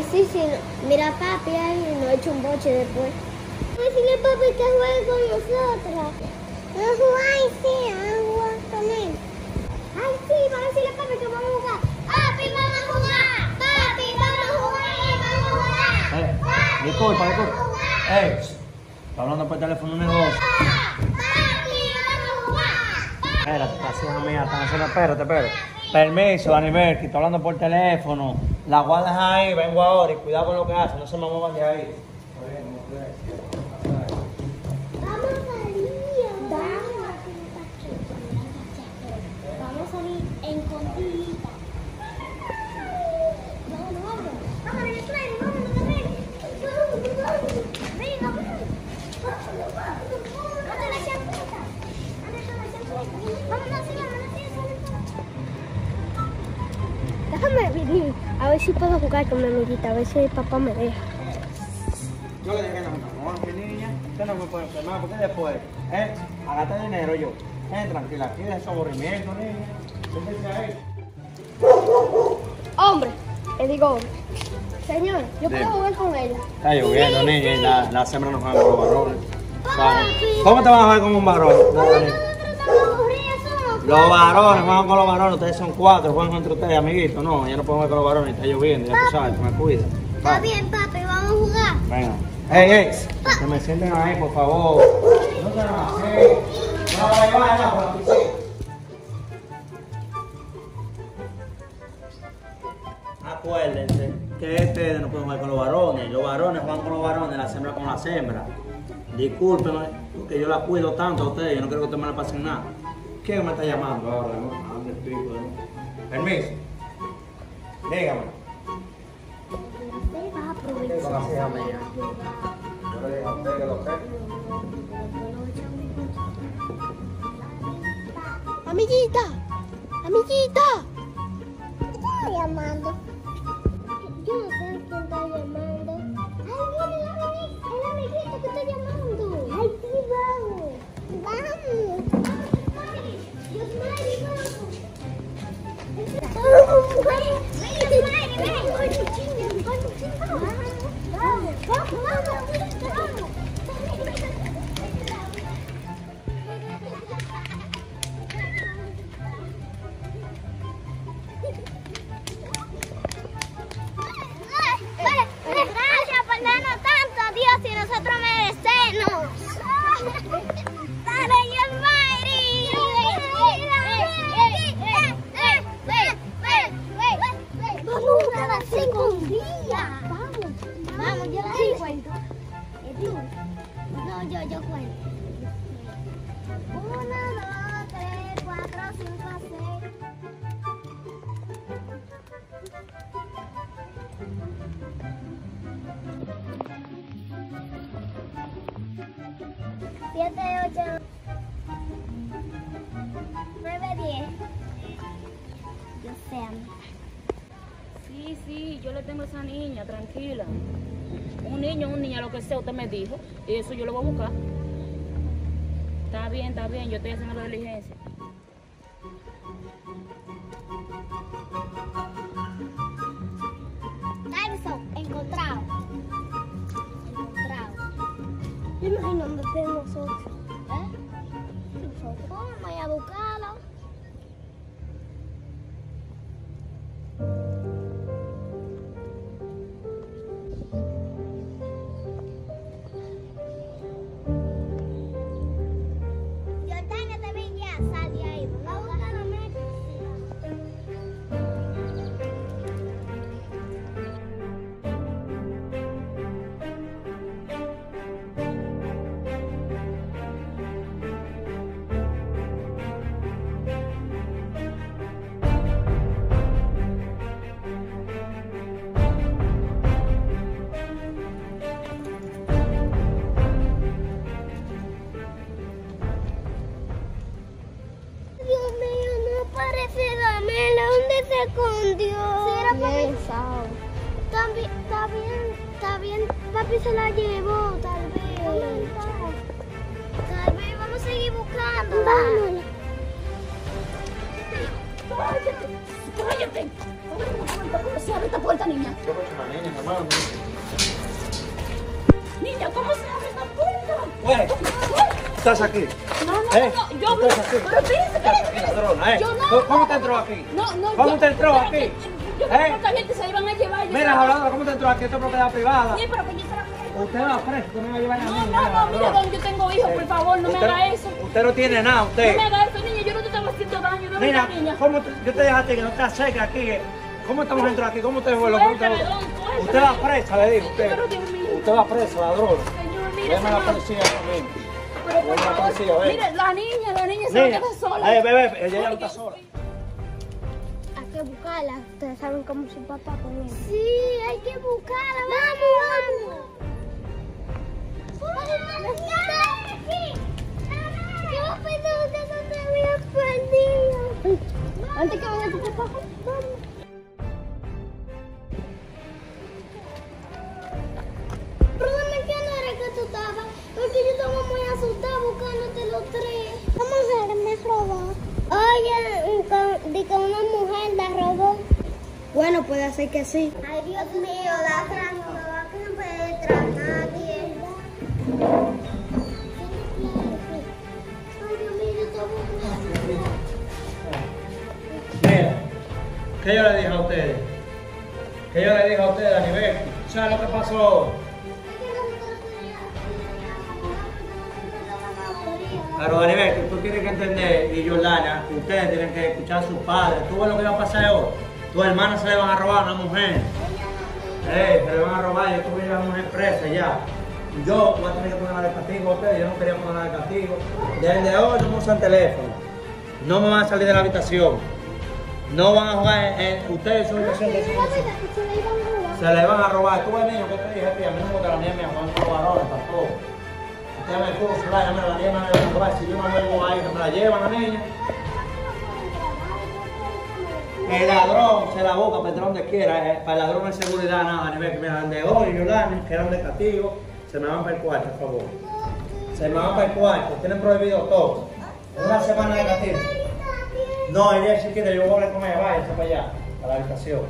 Ay, sí, sí. Mira, papi, ahí nos echa un boche después. Decirle a papi que juegue con nosotros. Vamos a jugar, sí, vamos a jugar con él. Ay, sí, vamos a decirle a papi que vamos a jugar. Papi, vamos a jugar. Papi, vamos a jugar. Vamos a jugar. Papi, Disculpa. vamos a jugar. Está hablando por teléfono un negocio. Papi, vamos a jugar. Espérate, gracias amiga, están haciendo, espérate. Permiso, Anibel, que estoy hablando por teléfono. La guardas ahí, vengo ahora y cuidado con lo que hacen, no se me muevan de ahí. Vamos a salir. Vamos a salir en contita. Vámonos. Vámonos, Clary, vámonos también. Venga, vámonos. Anda la champeta. Vámonos, sí. Déjame venir, a ver si puedo jugar con mi amiguita, a ver si el papá me deja. Yo le dije que no, mi niña, usted no me puede enfermar, porque después, a gastar dinero yo. Tranquila, aquí de esos aburrimientos, niña. Siéntese ahí. Hombre, le digo, señor, yo puedo jugar con ella. Está lloviendo, niña, y las hembras no juegan con los varones. ¿Cómo te vas a jugar con un varón? Los varones juegan con los varones, ustedes son 4, juegan entre ustedes, amiguitos. No, ya no puedo jugar con los varones, está lloviendo, ya tú sabes, me cuida. Está bien, papi, vamos a jugar. Venga. Que me sienten ahí, por favor. No se van a hacer. No, vaya, por la piscina. Acuérdense que ustedes no pueden jugar con los varones juegan con los varones, las hembras con las hembras. Discúlpenme, porque yo la cuido tanto a ustedes, yo no quiero que ustedes me le pasen nada. ¿Quién me está llamando ahora? ¿Dónde estoy? Permiso. Dígame. Usted va a aprovechar. Gracias, amiga. Yo le digo a usted que lo sé. Amiguita, ¿qué está llamando? Yo no sé quién está llamando. Ay, mira, el amiguito que está llamando. Ay, sí, vamos. Gracias por darnos tanto, Dios, y nosotros merecemos. Dale, Yasmari. Vamos a la secundaria. Vamos, yo la cuento. No, yo cuento. 1, 2, 3, 4, 5, 6. Siete, 8, 9, 10. Yo sé. Sí, yo le tengo a esa niña, tranquila. Un niño, lo que sea, usted me dijo. Y eso yo lo voy a buscar. Está bien, yo estoy haciendo la diligencia. Tyson, encontrado. Yo imagino dónde estén nosotros. Nosotros vamos a ir a buscarlo. Jordana también ya sal de ahí. Vamos a buscar a Messi. Dios mío, no parece Damela. ¿Dónde se escondió? Sí, era papi. Está bien. Papi se la llevó, tal vez. Tal vez vamos a seguir buscando. Vamos. ¡Cállate! Se abre esta puerta, niña. ¿Qué pasa, una niña, hermano? Niña, ¿cómo se abre esta puerta? Güey, ¿estás aquí? No, no, ¿Eh? no, yo ¿Estás aquí? pero espérate. Ladrona, ¿eh? Yo no. ¿Cómo te entró aquí? No, no, ¿Cómo yo- te entró pero aquí? que- Yo creo que la gente se iban a llevar. Mira, Ladrona, ¿cómo te entró aquí? Esto es propiedad privada. Sí, pero que yo se la puedo. Usted va preso, usted me va a llevar a No, mí. no, mira, don, yo tengo hijos, por favor, no me Usted- haga eso. Usted no tiene nada, No usted. me haga eso, niña, yo no te estaba haciendo daño, no me Mira, niña. ¿cómo yo te dejaste que no te acerques aquí? ¿Cómo estamos dentro aquí? ¿Cómo te fue? Suéltame, don, suéltame. Usted va presa, le digo. Pero, Dios mío. Usted va presa, ladrón. Señor, mire, Llame a la señor. policía también. Pero por Llame a la favor, policía, ven. mire, la niña se va a Niña, quedar sola. bebé, ella ya no está sola. Hay que buscarla. Ustedes saben cómo su papá con él. Sí, hay que buscarla. Vamos. Yo pensaba que no te había perdido. Antes que vaya tu papá. Vamos. ¿Pero dónde que no era que tú estabas? Porque yo estaba muy asustada buscándote los tres. ¿Cómo se me robó? Oye, de que una mujer la robó. Bueno, puede ser que sí. Ay, Dios mío, la Fran no va a encontrar a nadie. Ay, Dios mío, yo estaba Mira, ¿qué yo le dije a ustedes? ¿Qué yo le dije a ustedes, Anibel? ¿Sabes lo que pasó? Pero Anibel, tú tienes que entender, y Jordana, ustedes tienen que escuchar a sus padres. ¿Tú ves lo que va a pasar hoy? Tu hermana se le van a robar a una mujer. Se le van a robar, yo tuve a una mujer presa ya. Yo voy a tener que ponerla de castigo a ustedes, yo no quería ponerla de castigo. Desde hoy no me usan teléfono. No me van a salir de la habitación. No van a jugar ustedes son habitación de se le van a robar. Tú ves, niño, que te dije, tía, a mí no me gusta la niña, me juegan con los varones tampoco. Ustedes me excusan, la niña me la van a robar. Si yo no vuelvo ahí, me la llevan la niña. El ladrón se la busca para entrar donde quiera. Para el ladrón no hay seguridad, nada. A nivel que me dan de hoy, Yolanda, que eran de castigo, se me van para el cuarto, por favor. Se me van para el cuarto, tienen prohibido todo. Una semana de castigo. No, ella es chiquita, yo voy a hablar con ella, váyase para allá, a la habitación.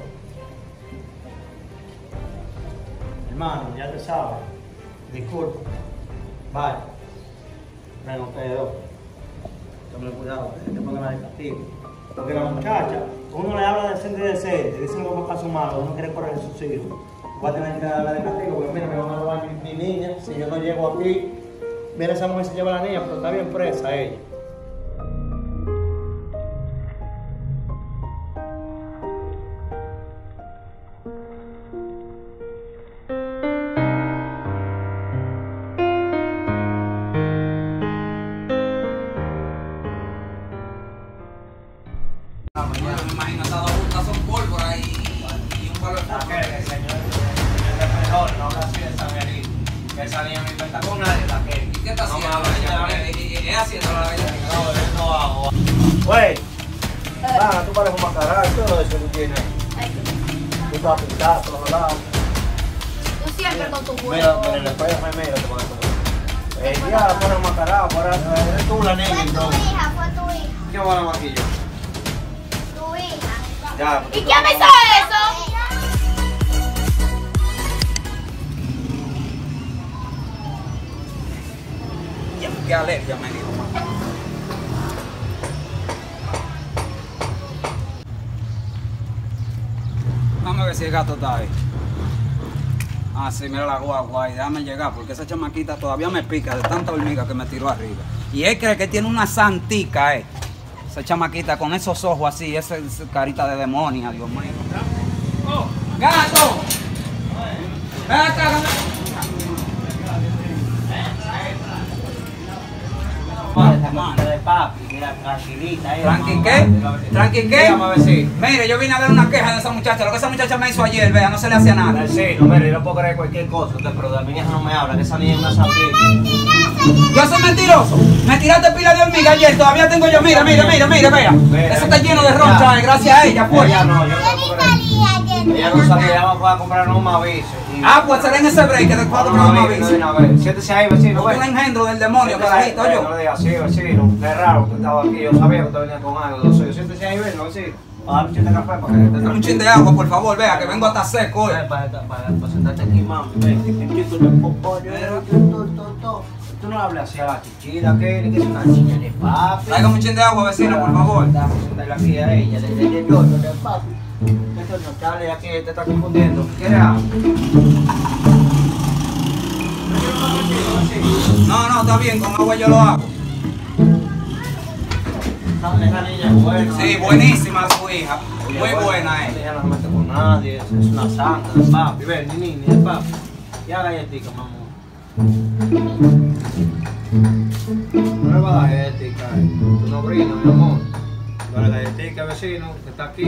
Hermano, ya te sabes. Disculpa. Vaya. Vengan ustedes dos. Tomen cuidado, tienen que ponerla de castigo. Porque la muchacha, uno le habla de centro y de ser, dice lo que pasó malo, uno quiere correr a sus hijos. Voy a tener que darle de castigo, porque mira, me van a robar mi niña, si yo no llego aquí, mira esa mujer se lleva a la niña, pero está bien presa ella. Me imagino esas dos juntas son pólvora y un palo de fuego. El señor es mejor, no habla así de Samuelito. Que esa niña no inventa con nadie, la que. ¿Y qué está No me haciendo? habla de Es haciendo la vida. No, yo no hago. Güey, tú pareces un macará, todo eso que tú tienes. Tú estás pintado por los lados. Tú siempre con tu Mira, juego. mira, en el espejo me mira, te pones como. Ya, pone un macará, eres tú la niña Fue tu entonces. hija, fue tu hija. ¿Qué va a maquillo? Tu hija. Ya. ¿Y quién me hizo eso? Qué alergia me dijo, mamá. Vamos a ver si el gato está ahí. Ah, sí, mira la guagua ahí, déjame llegar, porque esa chamaquita todavía me pica de tanta hormiga que me tiró arriba. Y él cree que tiene una santica, esa chamaquita con esos ojos así, esa carita de demonia, Dios mío. ¡Oh, gato! ¡Ven acá, De papi, mira, tranquilita. ¿Tranqui qué? ¿Tranqui qué? Dígame a ver si. Mire, yo vine a dar una queja de esa muchacha. Lo que esa muchacha me hizo ayer, vea, no se le hacía nada. Sí, no, mira, yo no puedo creer cualquier cosa, pero de mi hija no me habla, que esa niña es una santita. Yo soy mentiroso. Me tiraste pila de hormiga ayer. Todavía tengo yo. Mira, vea. Eso está lleno de roncha, gracias a ella, pues. Ella no, yo no puedo creer. Ella no salía, ella va a comprar un aviso. Ah, pues será en ese break que después de una vez. Siéntese ahí, vecino. Un engendro del demonio, carajito, No yo. le digas así, vecino. Qué raro que estaba aquí. Yo sabía que usted venía con algo. Siéntese ahí, vecino. Dame un chin de café para que te Dame un chin de agua, por favor, vea, que vengo hasta seco hoy. para sentarte aquí, mami. Ven, que un chico de popollo. Tú no hables así a la chichita, que es una niña de papi. Tráigame un chin de agua, vecino, por favor. Dame sentarle aquí a ella, de yo, de papi. Esto no sale aquí, te está confundiendo. ¿Quieres agua? No, está bien, con agua yo lo hago. Esa niña es buena. Sí, buenísima su hija. Muy buena, Ella no se mete con nadie, es una santa de papi. Ven, ni niña de papi. Ya galletica, mamá. No le va a dar galletica, tu sobrino, mi amor. La galletica, vecino, que está aquí.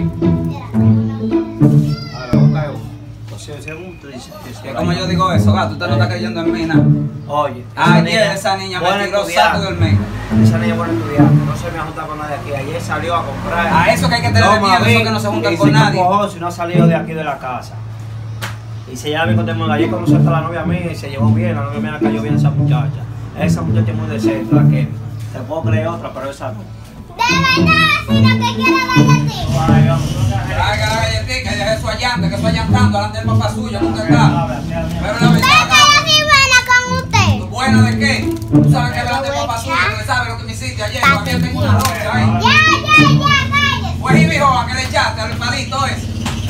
A la boca de uno. Entonces, según tú dices. Que como yo digo eso, gato, usted no está creyendo en mí, nada. Oye, Ayer esa niña me tiró saco de hormiga. Esa niña buena estudiante, no se me ha juntado con nadie aquí. Ayer salió a comprar. A eso que hay que tener miedo, eso que no se juntan con nadie. Si no ha salido de aquí de la casa. Y se lleva bien con Temón. Ayer conoció hasta la novia mía y se llevó bien. La novia mía cayó bien a esa muchacha. Esa muchacha es muy decente, la que te puedo creer otra, pero esa no. De verdad, sino que quiero galletica. Ay, vamos, no te Traiga la galletica y deje su allante, que estoy allantando delante del papá suyo, nunca está. Pero la Ve que vecina, yo soy buena con usted. ¿buena de qué? Tú sabes que delante del papá suyo, tú sabes lo que me hiciste ayer, yo aquí tengo una locha ahí. Ya, cállese. Pues y mijo, ¿a qué le echaste al palito ese?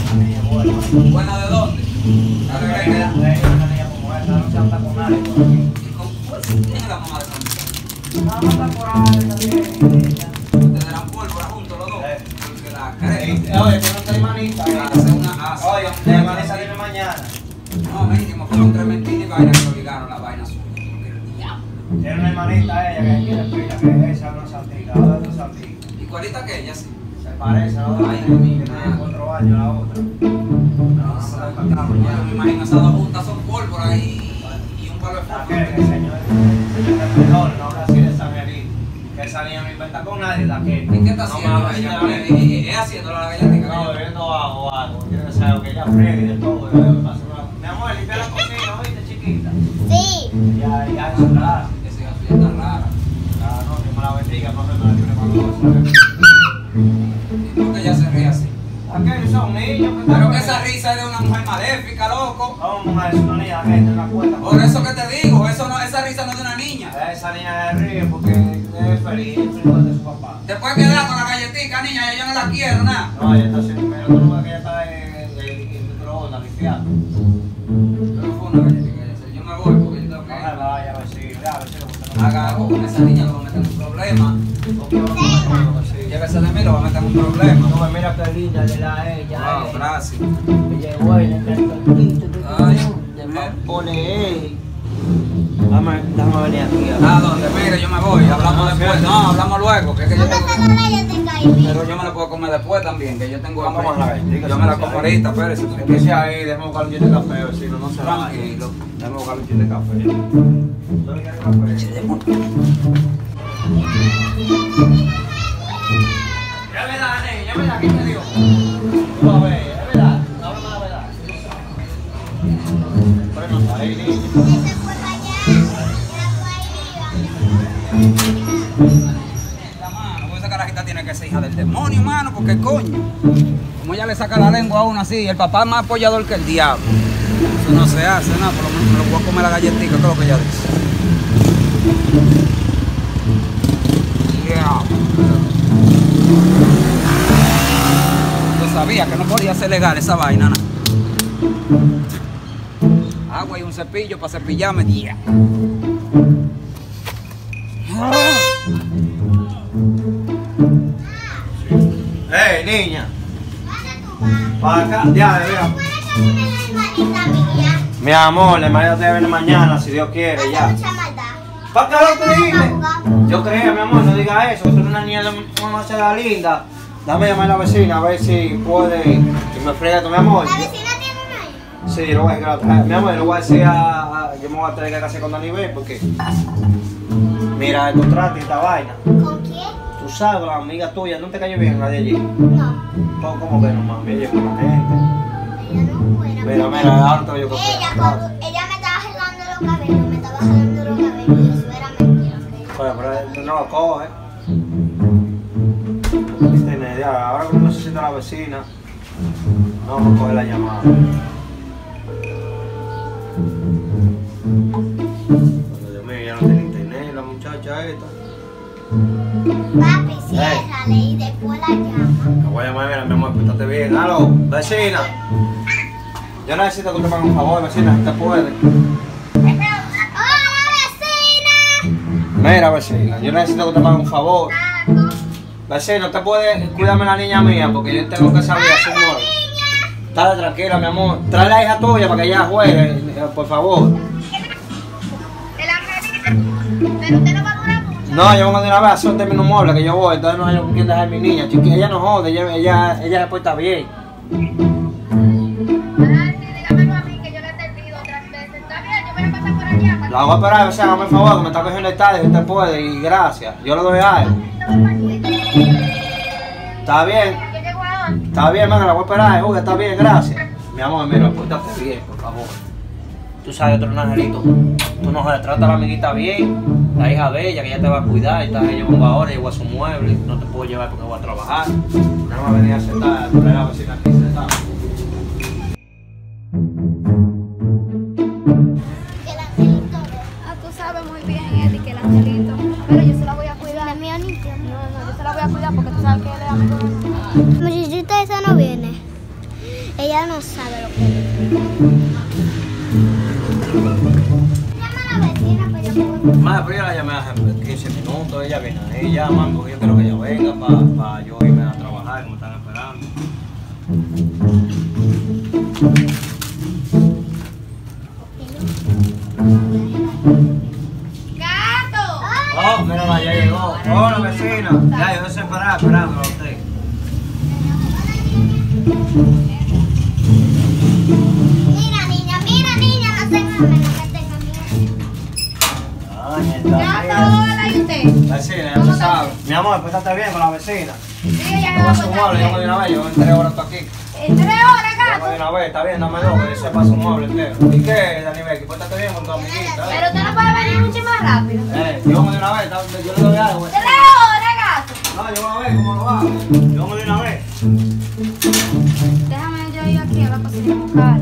¿Buena de dónde? Dale, venga. No se anda con nadie por aquí. ¿Quién es la mamá de Sandra? No, anda por ahí también. Ustedes eran pólvora juntos los dos. Porque la crema. Oye, tiene una hermanita. Hace una asa. Oye, la hermanita viene mañana. No, mínimo, fueron 3 mentiras y vainas que lo ligaron la vaina suya. Tiene una hermanita ella que quiere pila, que esa no es santita, ahora no es santita. Igualita que ella, sí. Se parece a la otra. Ay, mi Tiene madre. 4 años la otra. Yo me imagino esas dos juntas son pólvora y un palo de ¿A fuego. qué? Que el señor es mejor, no habla así de San Elín. Que esa niña no inventa con nadie, la que. ¿Y qué está No me haciendo habla ella? así de mí. ¿Es haciéndole la galletita? No, bebiendo agua o algo. Quiere que sea que ella fregue y de todo. Mi amor, limpia la cocina, ¿oíste, chiquita? Sí. Ya, eso está. Esa hija suya está rara. Ah, no, que me la bendiga, no me la libre cuando ¿Y por qué ella se ríe así? Aquellos son niños que Pero que esa risa es de una mujer maléfica, loco. Vamos a decir una niña, gente, una cuenta. Por eso que te digo, eso no, esa risa no es de una niña. Esa niña se ríe porque es feliz igual de su papá. Te puedes quedar con la galletita, niña, ya yo no la quiero, nada. No, ella está haciendo primero, tú no ves que ella está en microondas limpiando. Pero fue una galletita, yo me voy porque yo tengo No que se vaya, a ver si usted no haga algo con esa niña que lo meten en un problema. me Llévese de mí, lo va a meter en un problema. No, mira qué linda de la ella. Wow, gracias. Ella es buena, está tantito. Ay, Pone, Dame venir aquí. ¿A dónde? Mire, yo me voy, hablamos después. No, hablamos luego, que es que yo tengo... Póngase la galletica ahí. Pero yo me la puedo comer después también, que yo tengo hambre. Vamos a la galletita, Yo me la sí, como sí. ahorita, espérese. Empiece ahí, déjame buscar un chin de café, vecino, no se vaya. Tranquilo. Déjame buscar un chin de café. ¿Dónde quieres café? Ya me da, ya me da, ¿qué te digo? Tú a ver, es verdad, háblame la verdad. Bueno, ahí, niño. Ese fue para allá. Ese fue ahí arriba. La mano, porque esa carajita tiene que ser hija del demonio, mano, porque coño. Como ella le saca la lengua a uno así, el papá es más apoyador que el diablo. Eso no se hace, nada, por lo menos me lo voy a comer la galletita, que es lo que ella dice. Yeah. Yo sabía que no podía ser legal esa vaina, ¿no? Agua y un cepillo para cepillarme, yeah. ¡Ey, niña! Para acá, ya, mira. Mi amor, la hermana te viene mañana, si Dios quiere, ya. Mucha maldad. ¿Para qué lo que dije? Yo creo, mi amor, no diga eso, que tú eres una niña de una ciudad linda. Dame llamar a la vecina a ver si puede que me frega tu mi amor. ¿La vecina tiene una ahí? Sí, lo voy a decir, mi amor, lo voy a decir yo me voy a tener que casar con Daniel porque mira el contrato y esta vaina. ¿Con quién? Tú sabes, la amiga tuya, ¿no te cayó bien la de allí? No. ¿Cómo que no, mami? Ella es buena gente. Ella no es buena. Mira, ahora te lo digo. Ella me estaba jalando los cabellos, me estaba jalando los cabellos y eso era mentira. Pero no lo coge. Ahora como no se a la vecina. No me coge la llamada. Dios mío, ya no tiene internet la muchacha esta. Papi, ciérrale y después la llama. La voy a llamar, mira, mi amor, pórtate bien. Aló, vecina. Yo necesito que usted me haga un favor, vecina, si usted puede. ¡Hola, vecina! Mira, vecina, yo necesito que usted me haga un favor. Vecino, usted puede cuidarme la niña mía porque yo tengo que salir a su mueve. Dale, tranquila, mi amor. Trae la hija tuya para que ella juegue, por favor. El angelito. Pero usted no va a durar mucho. No, yo vengo de una vez a hacer un término mueble que yo voy, entonces no hay con quién dejar mi niña. Chiqui, ella no jode, ella se porta bien. Ay, sí, dígamelo a mí que yo le he atendido otras veces. Está bien, yo voy a pasar por allá. La voy a esperar, o sea, hágame el favor, que me está cogiendo el estadio, si usted puede, y gracias. Yo le doy algo. Está bien. Yo llego ahora. Está bien, mano, la voy a esperar, Uy, está bien, gracias. Mi amor, mira, pórtate bien, por favor. Tú sabes, otro angelito, tú no jodas, trata a la amiguita bien, la hija de ella, que ella te va a cuidar, y está ella vengo ahora, llegó a su mueble, no te puedo llevar porque voy a trabajar. Nada más venía a sentar, traer a la vecina aquí sentada. El angelito. Ah, tú sabes muy bien, Eddie, que el angelito. Pero yo se la voy a cuidar. ¿La mía ni tiene? No, yo se la voy a cuidar porque tú sabes que él es amigo de mí. La muchachita esa no viene. Ella no sabe lo que es. Llama a la vecina para yo poder. Madre, pero yo la llamé hace 15 minutos, ella viene ahí, llaman, porque yo quiero que ella venga para yo irme a trabajar, como están esperando. ¡Gato! Oh, mírala, ya llegó. Hola, vecina. Ya, yo desesperada esperándola a usted. Mira, niña, no tengas miedo, no tengas miedo. Ay, está ¡Gato, bien. hola! ¿Y usted? Vecina, ya tú sabes. Mi amor, pórtate bien con la vecina. Sí, ella Yo me va voy a a su mueble, yo contar. de una vez, yo en 3 horas estoy aquí. En 3 horas, Yo de gato. una vez, está bien, dame 2, que yo sepa su mueble entero. ¿Y qué, Dani Becky? Pórtate bien con tu amiguita. Pero usted no puede venir mucho más rápido. Yo de una vez, yo le doy algo. 3 horas, gato. No, yo voy a ver cómo lo hago. Yo de una vez. Déjame yo ir aquí a la cocina a buscar.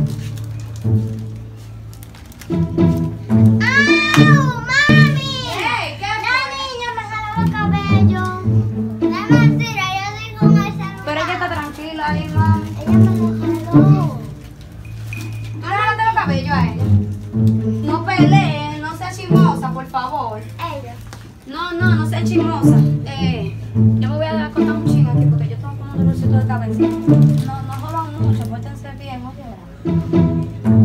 ¡Au, mami! Ey, ¿qué La fue? niña me jaló el cabello. No es mentira, yo digo con el celular. Pero ella está tranquila ahí, mami. Ella me lo jaló. ¿Tú le jalaste los cabellos a ella? No pelee, no sea chismosa, por favor. Ella. No sea chismosa. Yo me voy a acostar un chingo aquí porque yo tengo como un dolorcito de cabeza. No jodan mucho, pórtense bien, ¿ok?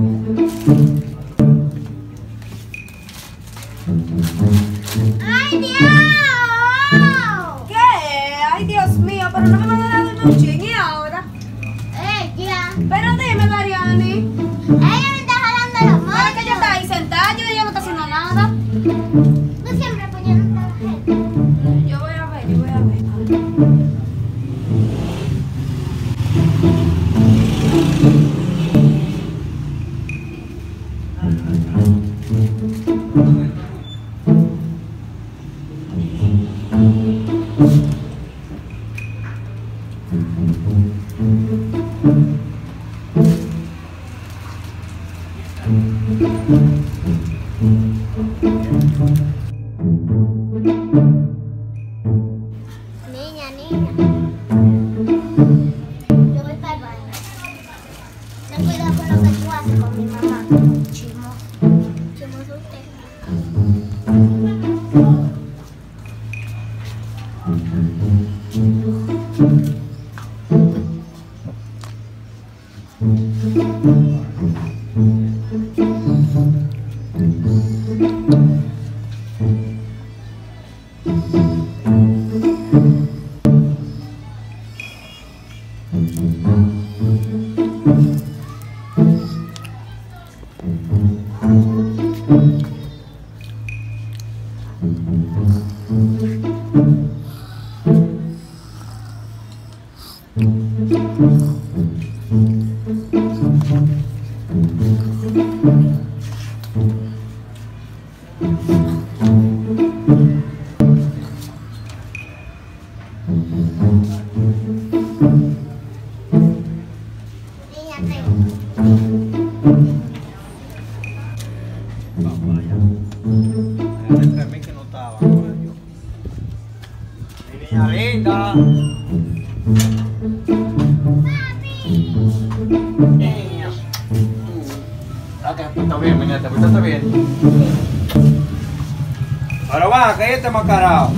¡Ay, Dios! ¿Qué? Ay, Dios mío, pero no me van a dar un ching y ahora. Ella. Pero dime, Dariani. Ella me está jalando los Ahora que ella está ahí sentada, ella no está haciendo nada. Tú siempre apoyando a la gente. Yo voy a ver. Niña. Yo voy para el baño. Ten cuidado con lo que tú haces con mi mamá. Chismoso usted. Está bien, mi nieta, está bien. Pero va, que este mascarado.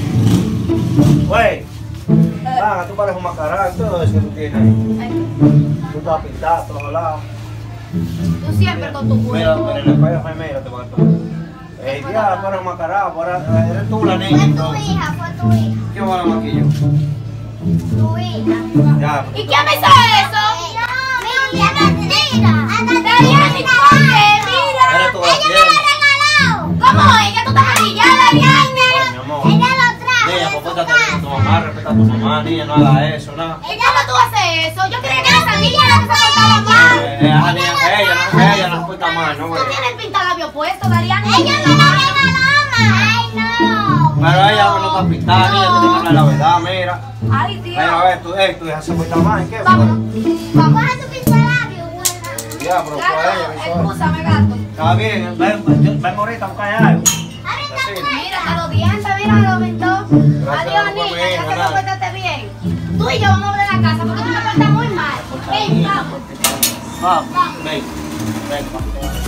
Güey, va, tú pareces un mascarado y todo eso que tú tienes ahí. Ay, Tú estás pintado a todos lados. tú siempre con tu Mira, juego. en el espejo, mira, te voy a tomar. Ey, ya, tú eres un mascarado, eres tú la niña. Fue tu entonces. hija, fue tu hija. ¿Qué va a maquillo? Tu hija. Ya, ¿Y quién me hizo eso? Mira, mentira. Dariani, ¿por qué? Mira. eres tú Ella me lo ha regalado. ¿Cómo es que tú estás maquillada, Dariani? mi amor. Ella lo trajo. Niña, de su compórtate con tu casa. mamá, respeta a tu mamá, niña, no hagas eso, nada. ¿Y cómo tú haces eso? Yo creía que esa niña era la que se portaba mal. Ella no se porta mal, no, Tú güey. tienes pinta labio puesto, Dariani. Ella me lo regaló, ma. Ay, no. Pero ella no está pintada, niña, tiene que hablar la verdad, mira. Ay, Dios. Mira, a ver, tu hija se porta mal, ¿qué fue? Vámonos. Vamos a tu pincelabio, buena. Ya, pero fue ella, Gato, mi suegra. excúsame, gato. Está bien, ven ahorita a buscar algo. Así. Mira, a los dientes, mira, lo pintó. Adiós, por niña, mi gracias hija, por nada. portarte bien. Tú y yo vamos a ver la casa porque tú te portas muy mal. Ven, vamos. Vamos, ven, ven, vamos.